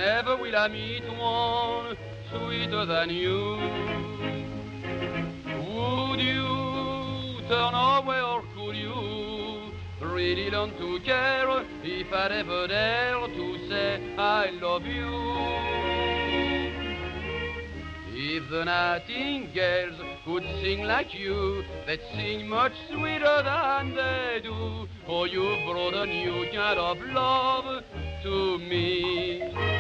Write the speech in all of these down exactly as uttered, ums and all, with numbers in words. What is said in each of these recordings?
never will I meet one sweeter than you. Would you turn away or could you really learn to care if I'd ever dare to say I love you? If the nightingales could sing like you, they'd sing much sweeter than they do. For you brought a new kind of love to me.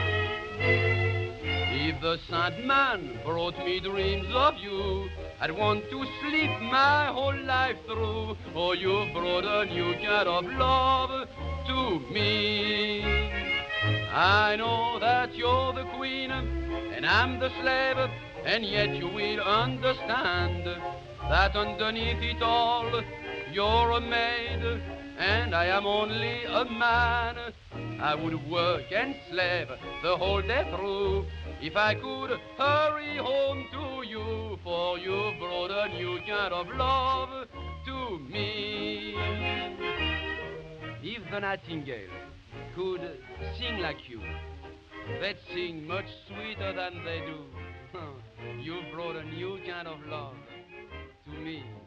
If the Sandman brought me dreams of you, I'd want to sleep my whole life through. For you brought a new kind of love to me. I know that you're the queen and I'm the slave, and yet you will understand that underneath it all you're a maid and I am only a man. I would work and slave the whole day through if I could hurry home to you, for you brought a new kind of love to me. If the nightingale could sing like you, they'd sing much sweeter than they do. You brought a new kind of love to me.